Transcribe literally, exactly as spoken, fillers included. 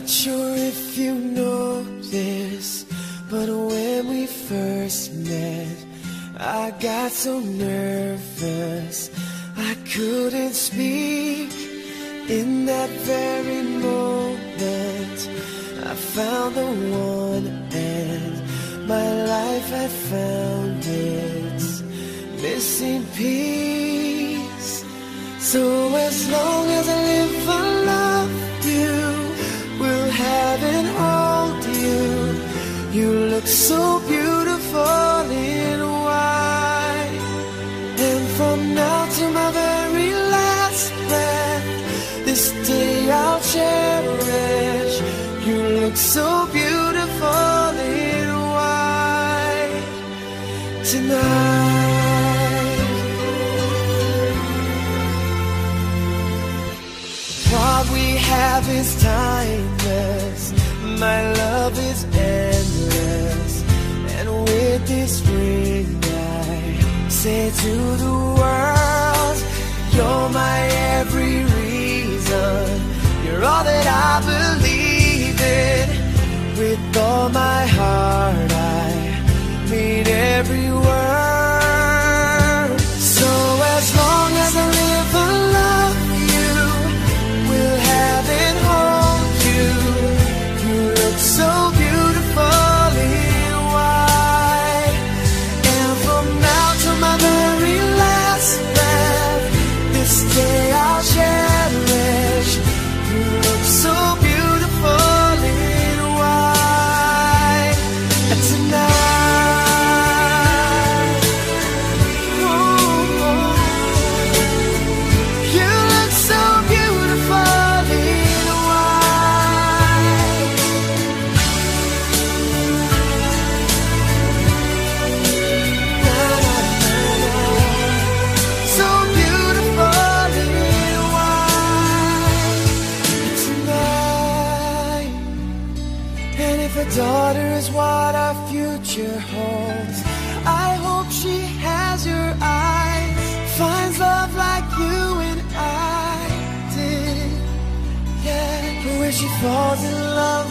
Not sure if you know this, but when we first met, I got so nervous I couldn't speak. In that very moment, I found the one, and my life had found its missing piece. So as long as I live, I love you, will have and hold you. You look so beautiful in white, and from now to my very last breath, this day I'll cherish. You look so beautiful in white tonight. What we have is timeless, my love is endless, and with this ring I say to the world, you're my every reason, you're all that I believe in. With all my heart I mean every word. So as long as I live, I love you, will have and hold you. You look so beautiful in white, and from now to my very last breath, this day I'll cherish. You look so beautiful in white tonight. Ooh, you look so beautiful in white. Na, na, na, na. So beautiful in white tonight. And if a daughter is what our future holds, I hope she has your eyes, finds love like you and I did. Yeah, but when she falls in love